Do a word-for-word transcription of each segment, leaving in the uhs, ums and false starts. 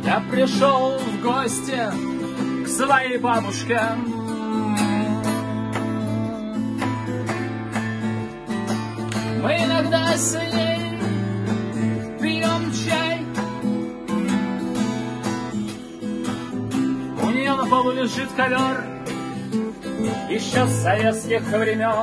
Я пришел в гости к своей бабушке. Мы иногда с ней пьем чай. У нее на полу лежит ковер еще с советских времен,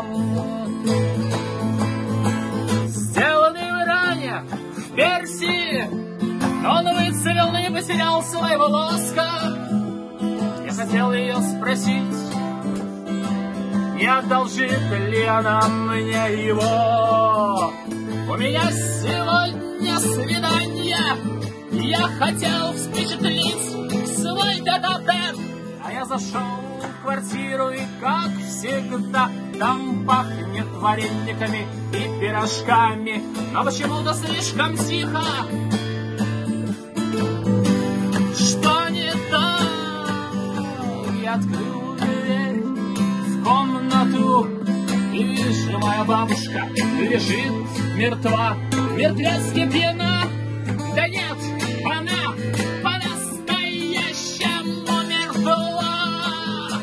сделанный в Иране, в Персии. Он выцвел, но не потерял своего лоска. Я хотел ее спросить, не одолжит ли она мне его. У меня сегодня свидание, я хотел впечатлить свой тет-а-тет. А я зашел в квартиру, и, как всегда, там пахнет варениками и пирожками, но почему-то слишком тихо. Что не так? Я открыл дверь в комнату и вижу, моя бабушка лежит мертва, мертвецки пьяна. Да нет, она по-настоящему мертва.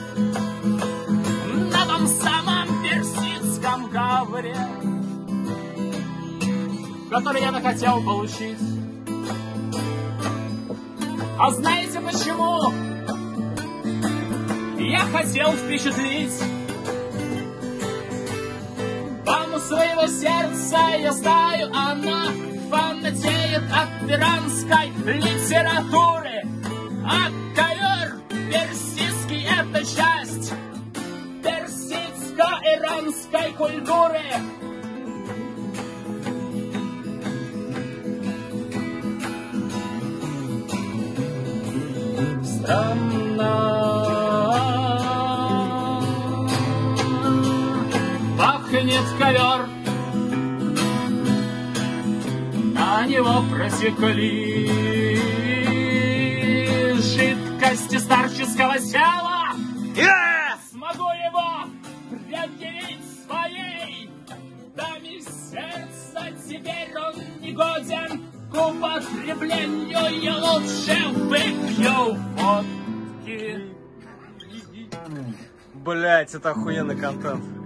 На том самом персидском ковре, который я хотел получить. А знаете почему? Я хотел впечатлить даму своего сердца. Я знаю, она фанатеет от иранской литературы, а ковер персидский — это часть персидско-иранской культуры. Странно пахнет ковер, на него протекли жидкости старческого тела. Yeah! Смогу его предъявить своей даме сердца, теперь он не годен к употреблению, я лучше выпью водки. Блять, это охуенный контент.